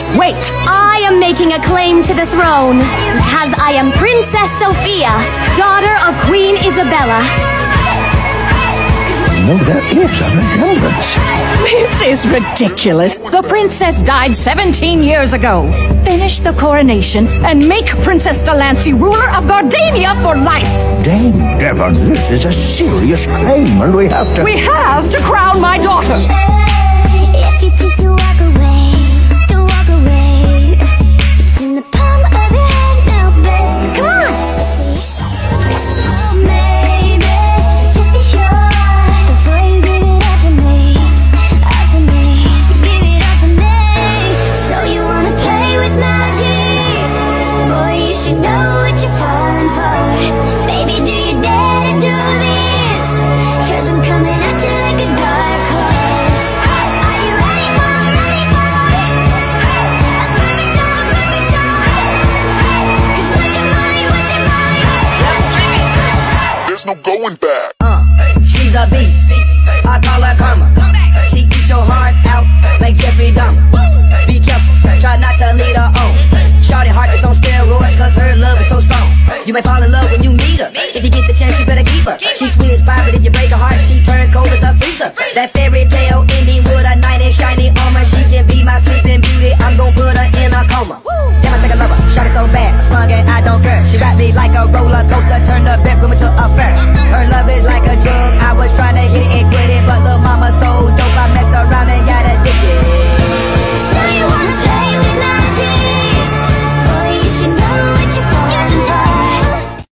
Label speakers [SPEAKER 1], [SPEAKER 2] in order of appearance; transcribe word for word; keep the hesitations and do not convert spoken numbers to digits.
[SPEAKER 1] Wait!
[SPEAKER 2] I am making a claim to the throne because I am Princess Sophia, daughter of Queen Isabella.
[SPEAKER 3] No, there is a resemblance.
[SPEAKER 1] This is ridiculous. The princess died seventeen years ago. Finish the coronation and make Princess Delancey ruler of Gardania for life.
[SPEAKER 3] Dame Devon, this is a serious claim, and we have to...
[SPEAKER 1] We have to crown my daughter.
[SPEAKER 4] If you choose to walk away, don't walk away. It's in the palm of your hand now, babe. Come on! Maybe, so just be sure before you give it all to me, all to me, give it all to me. So you wanna play with magic? Boy, you should know what you're falling for. Baby, do you dare to do this? 'Cause I'm coming at you like a dark horse. Are you ready for, ready for a perfect storm, perfect storm? 'Cause what's in mind, what's in mind?
[SPEAKER 5] There's no going back.
[SPEAKER 6] Uh, she's a beast.